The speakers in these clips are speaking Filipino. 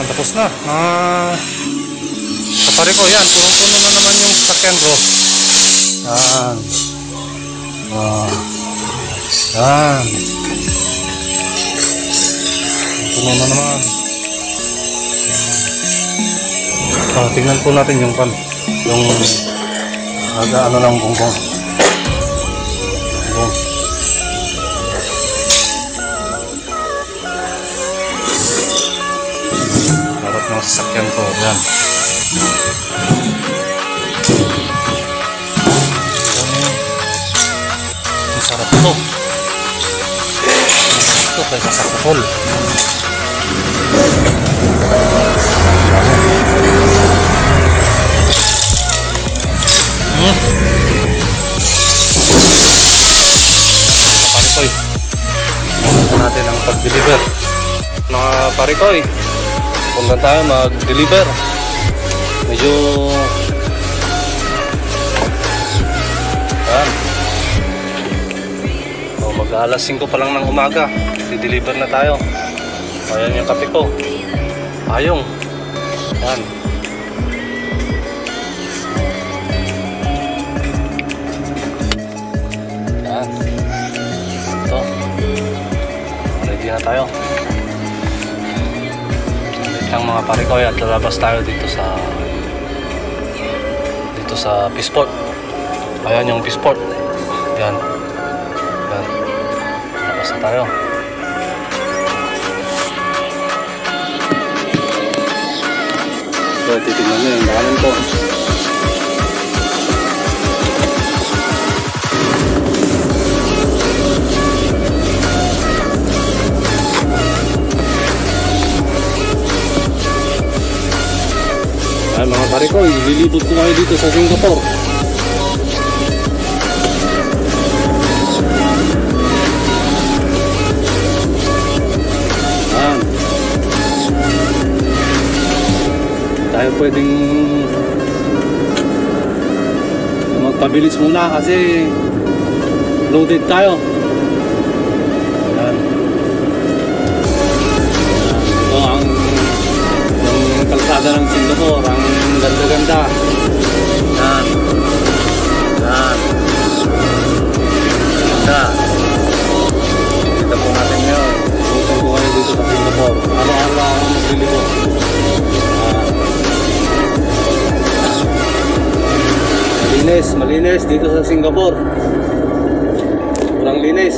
Yan, tapos na. Kapare ko, yan. Punong-puno na naman yung sasakyan bro. Yan. Yan. Puno na naman. Tingnan po natin yung ano lang bongbong. Harap ng sasakyan ko. Yan. Masarap ito. Ito kay kasakapol. Parikoy, punta natin ang pag-deliver. Mga parikoy, punta tayo mag-deliver. Medyo mag-alas 5 pa lang ng umaga, di-deliver na tayo. Ayan yung kape ko, ayong yan. Yan ito, ready na tayo. Wait lang mga pare ko, at lalabas tayo dito sa Peaceport. Ayan yung Peaceport. Yan, yan, labas na tayo. So, titignan nyo yung bakalan ko. Ay mga pare ko, ililibot ko kayo dito sa Singapore. Tayo pwedeng magpabilis muna kasi loaded tayo. Ayan. Ito ang kalsada ng Singapore, ang ganda-ganda. Ayan. Ayan. Ganda. Kita po natin ngayon. Tutusin ko kayo dito sa Singapore. Araw-araw ako maglilibot. Malinis dito sa Singapore. Walang linis.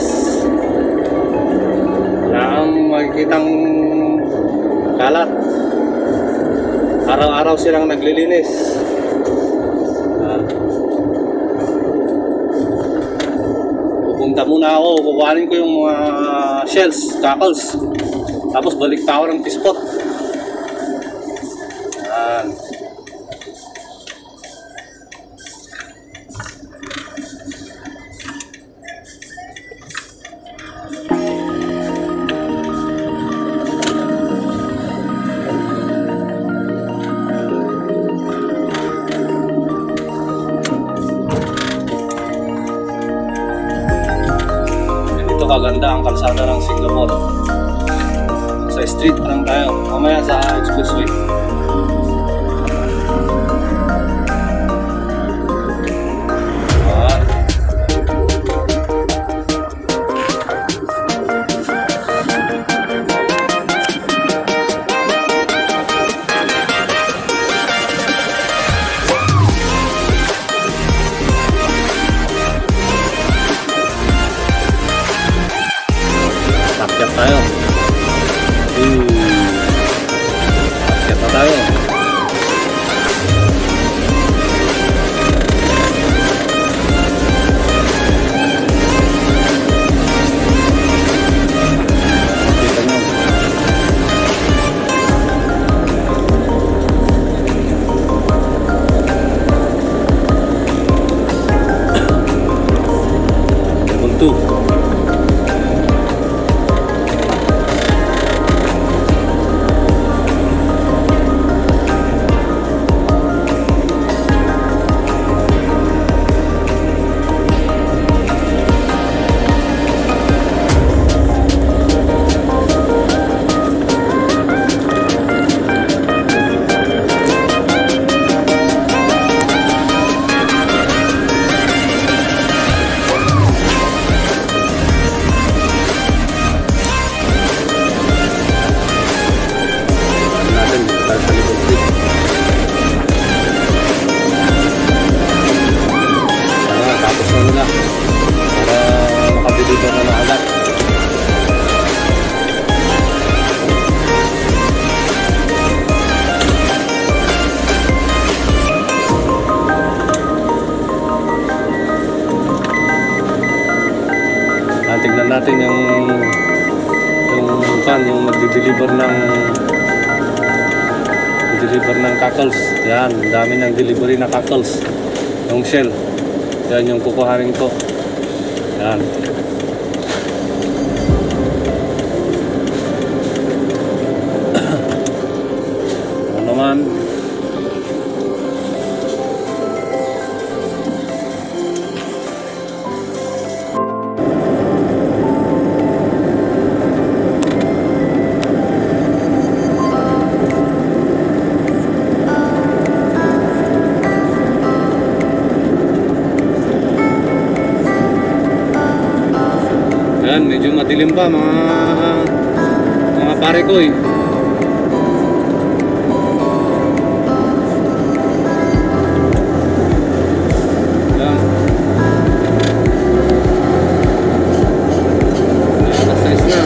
Wala kang makikitang kalat. Araw-araw silang naglilinis. Pupunta muna ako, kukuhanin ko yung mga shells, tackles. Tapos balik pa ako ng Peaceport. Yan. Kaganda ang kalsada ng Singapore. Sa street lang tayo, mamaya sa expressway. Tayo. Akyat na tayo. tignan natin yung magdi-deliver ng cockles. Yan, dami ng delivery na cockles. Yung shell. Yan yung kukuhanin ko. Yan. Ano naman? Yan, medyo madilim pa mga pare ko eh. Yan. Alas 6 na.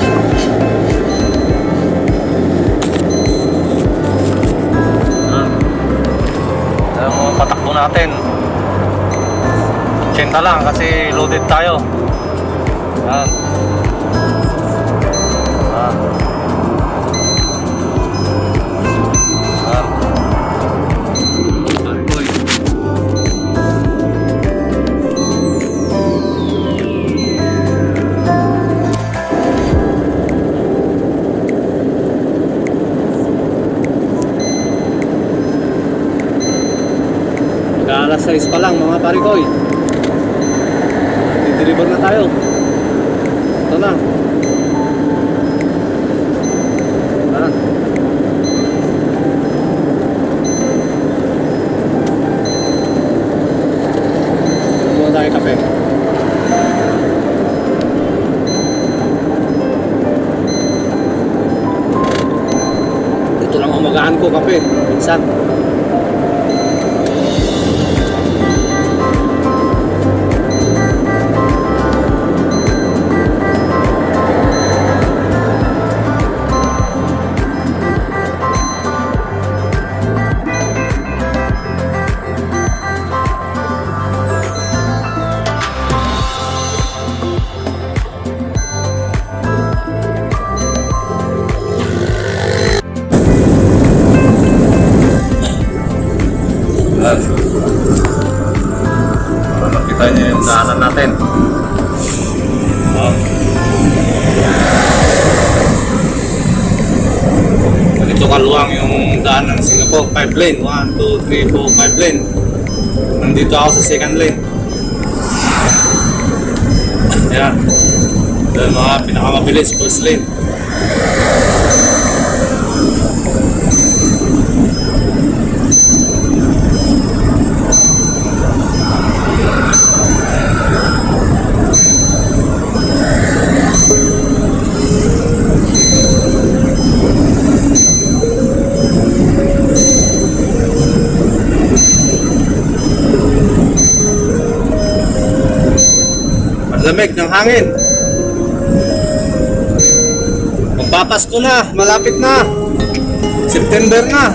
Yan. Yan mga patakbo natin. 80 lang kasi loaded tayo. Yan. Alas 6 pa lang mga parikoy. Di-deliver na tayo. Ito na. Tara. Muna tayo kape. Ito lang umagahan ko kape. Minsan. Para makita niyo yung daanan natin. Ganito kaluwang yung daan ng Singapore 5 lane. 1, 2, 3, 4, 5 lane. Nandito ako sa second lane. Ayan. Dahil mga pinakamabilis first lane. Lamig ng hangin. Magpapasko na, malapit na. September na.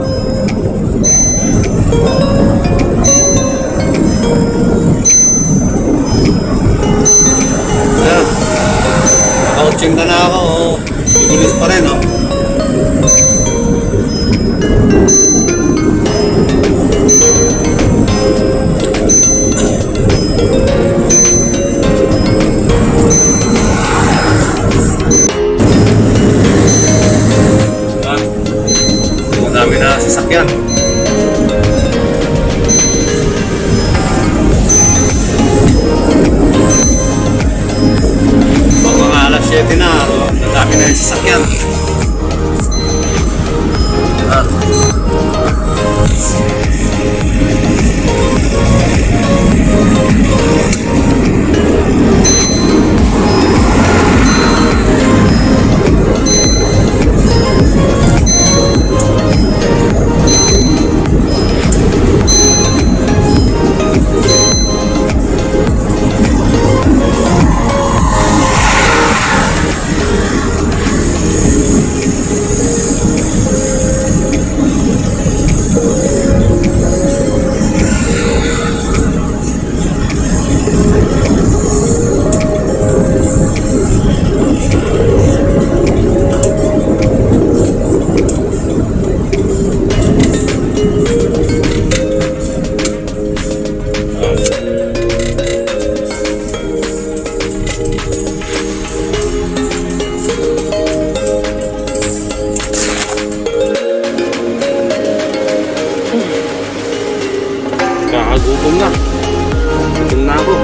Ayan. Naka-80 na ako. Bibilis pa rin, oh. Dami na sasakyan. Pag mga alas 7 na, dami na yung sasakyan.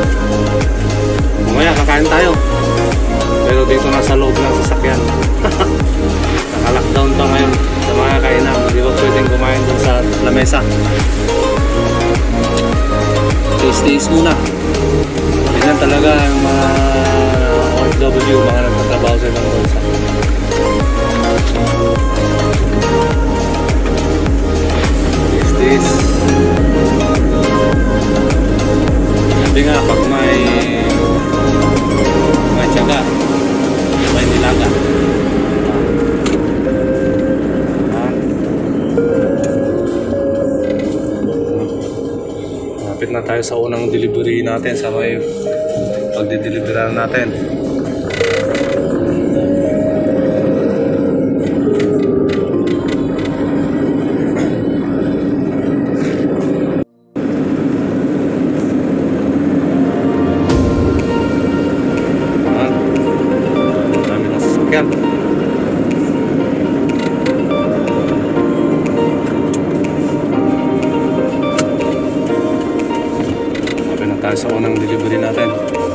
Mamaya kakain tayo. Pero dito na sa loob ng sasakyan. Naka-lockdown pa ngayon sa mga kainan. Hindi ba pwedeng kumain dun sa lamesa. Taste muna. Ganyan talaga ang mga OFW, mga nagtatrabaho sa ibang bansa. Taste. Sabi nga, pag may tiyaga, may nilaga. Malapit na tayo sa unang delivery natin, sa may pagdideliveran natin. Dami ng sasakyan. Tayo sa unang delivery natin.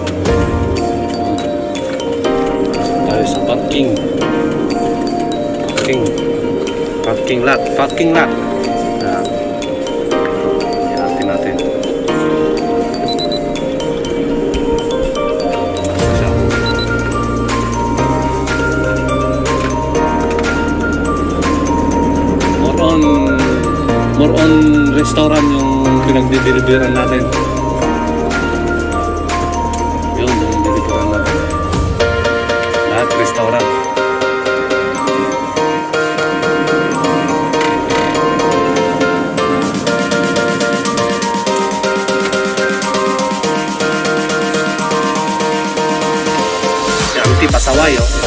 Tayo sa parking lot. Yan natin. More on restaurant yung pinagdi-deliveran natin. Restaurant. Yanti Pasawayo.